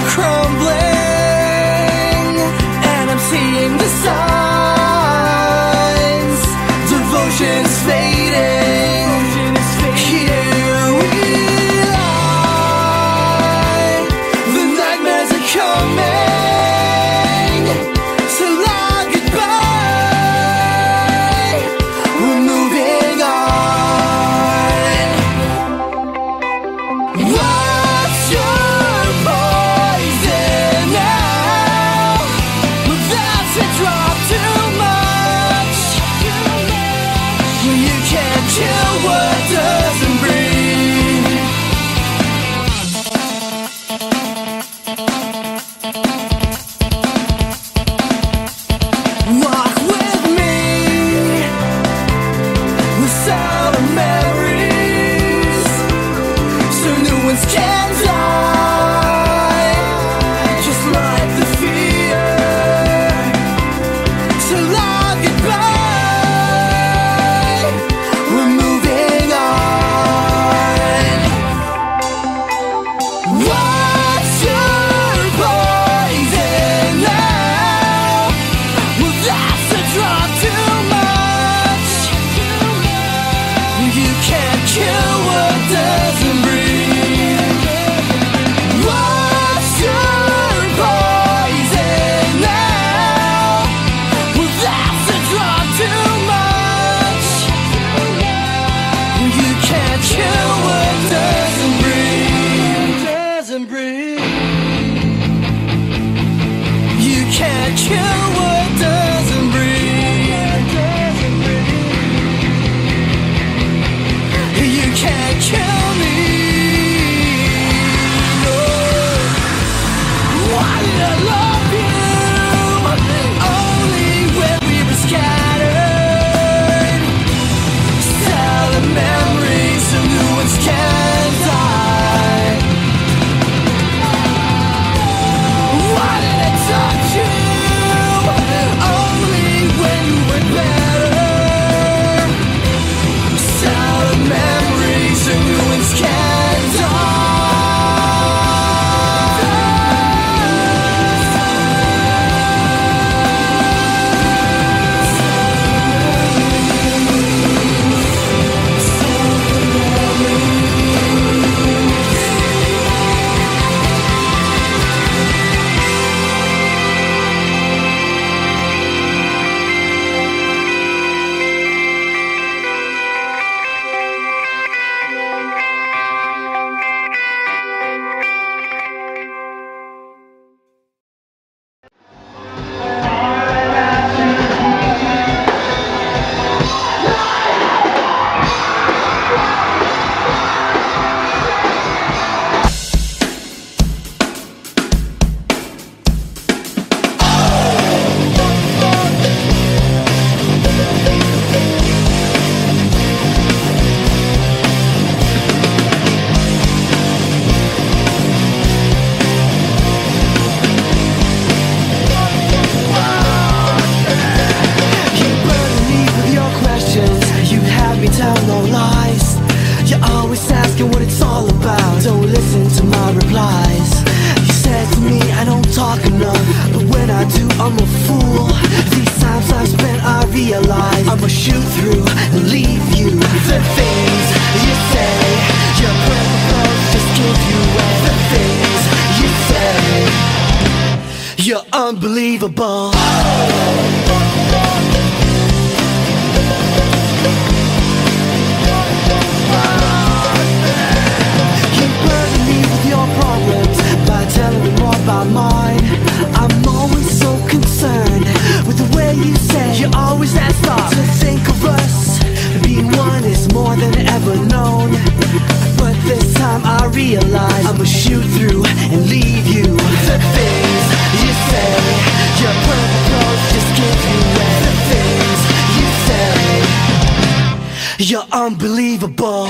crumbling, and I'm seeing the signs. Devotion's fading. Here we lie. The nightmares are coming. So long goodbye. We're moving on. What's your poison now? Well, that's a drop too much. You can't kill what doesn't breathe. Walk with me without a memories, so new ones can die. Just like the fear. So long goodbye. We're moving on. What's your poison now? Well, that's a drop too much. You can't kill what doesn't breathe. What's your poison now? Well, that's a drop too much. You can't kill what doesn't breathe. Doesn't breathe. You can't kill what doesn't breathe. You can't kill me. No. Why did I love you? Only when we were scattered. Sad memories of new ones can die. Why did I touch you? Only when you were better. Sad memories of new ones can die. You burden me with your questions. You have me tell no lies. You're always asking what it's all about. Don't listen to my replies. You said to me I don't talk enough, but when I do I'm a fool. These times I've spent I realize I'ma shoot through and leave you. The things you say, your purpose just give you away. The things you say, you're unbelievable. You burden me with your problems by telling me more about mine. I'm always so concerned with the way you say you always ask us to think of us. Being one is more than ever known, but this time I realize I'ma shoot through and leave you. The things you say, your perfect clothes just give you away. The things you say, you're unbelievable.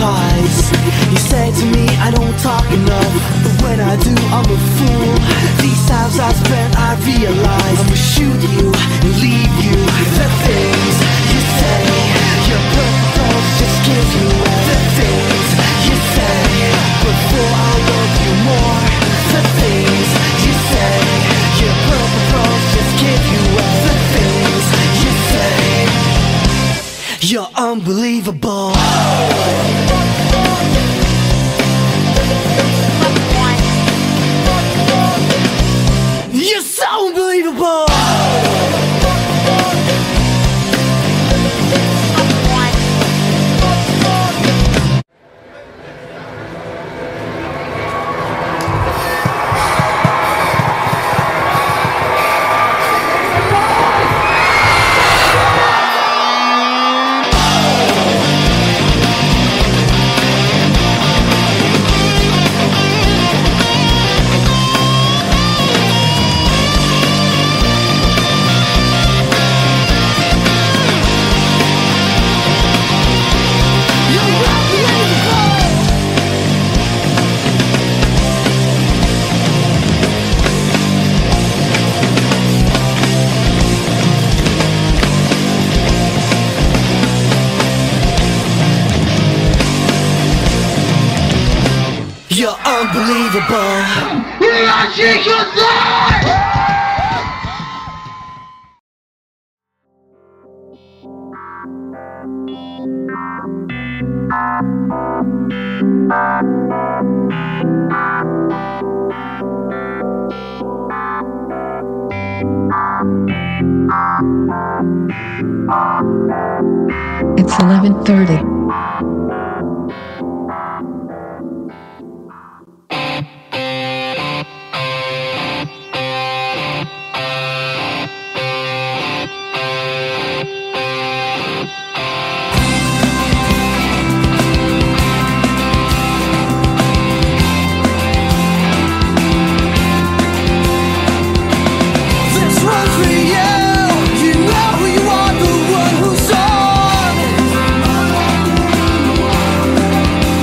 pies. You say to me I don't talk enough, but when I do I'm a fool. These times I spent I realize I'ma shoot you and leave you. The things you say, your purpose just gives you away. The things you say before I love you more. The things you say, your purpose just give you away. The things you say, you're unbelievable. You're so unbelievable. You're unbelievable. It's 11:30. This one's for you. You know you are the one who's on.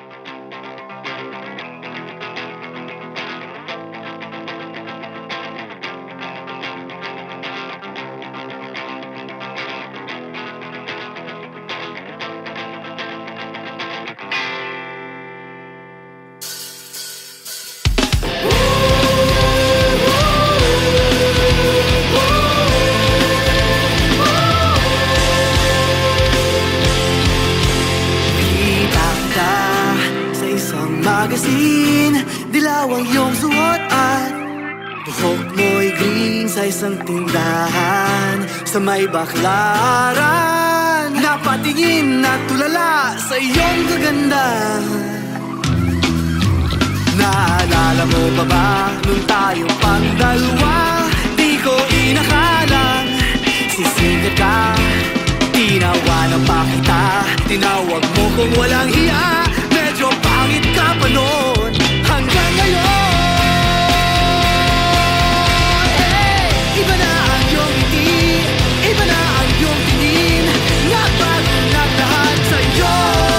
Magazine, dilaw ang iyong suot at buhok mo'y green sa isang tindahan sa may Baklaran. Napatingin at tulala sa iyong kagandahan. Naalala mo pa ba nung tayong pang-dalawa? Di ko inakalang sisikat ka. Tinawanan pa kita, tinawag mo kung walang hiya. Medyo pangit ka pa noon hanggang ngayon. Hey! Iba na ang iyong ngiti, iba na ang iyong tingin. Nagbago na lahat sa'yo.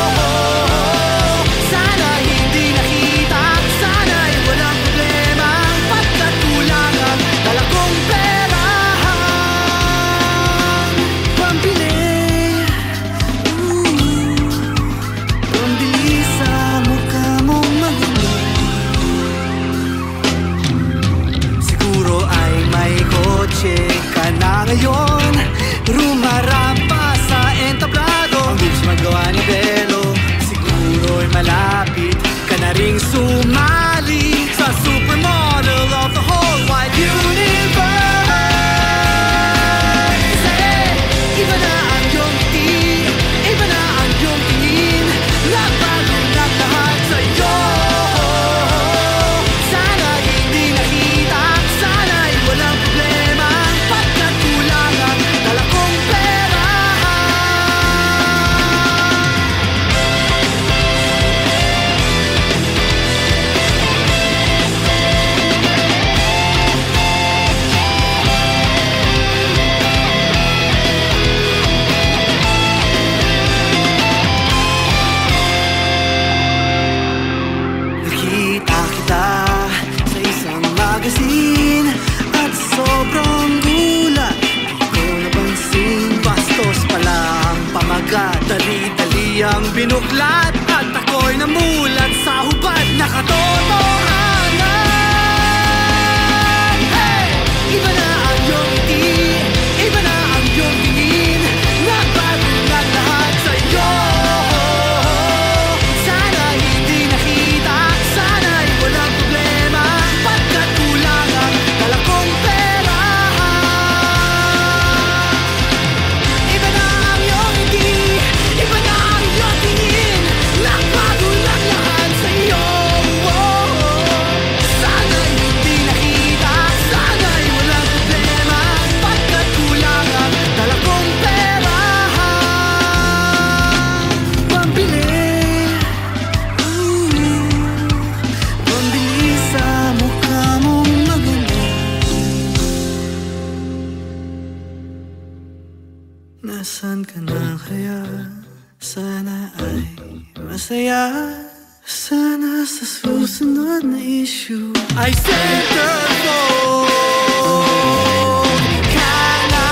Sana hindi nakita, sana'y walang problema. Pagkat kulang ang dala kong pera pambili. Ka na ngayon, rumarampa sa entablado. Ang bilis magawa ni Belo, siguro'y malapit ka na ring sumali sa supermodel of the whole wide universe. Kasi iba na ang iyong ngiti, iba na ang iyong tingin. Nagbago na lahat sa'yo. Sana hindi nakita, sana'y walang problema. Pagkat kulang ang dala kong pera. Nakita kita sa isang magazine at sobrang gulat. Di ko napansin, bastos pala ang pamagat. Dali-dali ang binuklat at ako'y namulat sa hubad na katotohanan. Hey! Iba na ang iyong ngiti, iba na ang iyong tingin. Nagbago na lahat sa'yo. Sana hindi nakita, sana'y walang problema. Pagkat kulang ang dala kong pera. Iba na ang iyong ngiti, iba na ang iyong tingin. Nagbago na lahat sa'yo. Sana'y hindi nakita, sana'y walang problema. Pagkat kulang ang dala kong pera pambili. Pambili sa mukha mong maganda. Nasaan ka na kaya? Sana ay masaya. Sana sa susunod na issue ay centerfold ka na.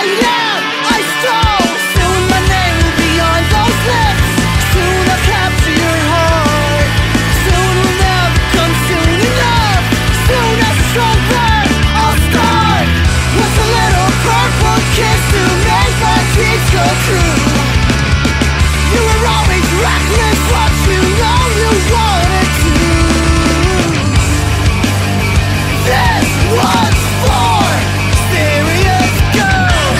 I laughed, I stole. Soon my name will be on those lips. Soon I'll capture your heart. Soon we'll never come soon enough. Soon as a strong bird, I'll start with a little purple kiss to make my dreams go true. You were always reckless, what you know you wanted to. This one's for serious girls.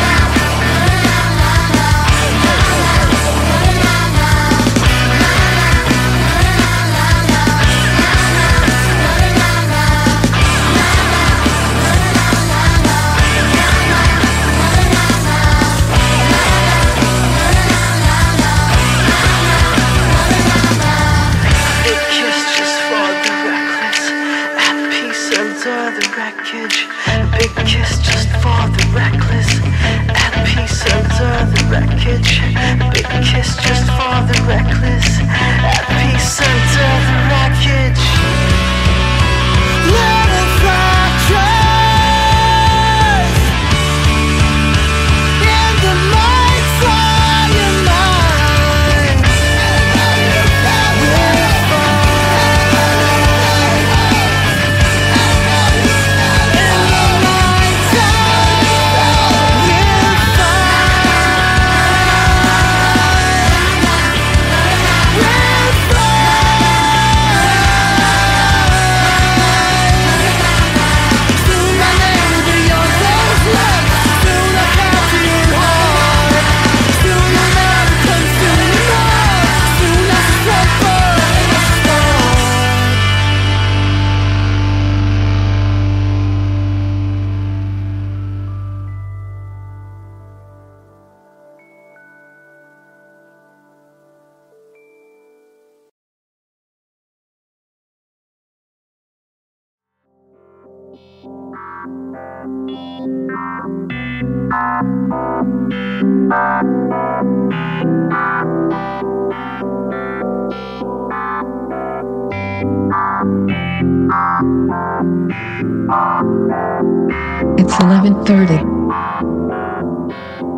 Big kiss just for the reckless, at peace under the wreckage. Big kiss just for the reckless, at peace under the wreckage. Big kiss just for the reckless, at peace under the wreckage. Little fractures in the mind's eye and mind. We're It's 11:30.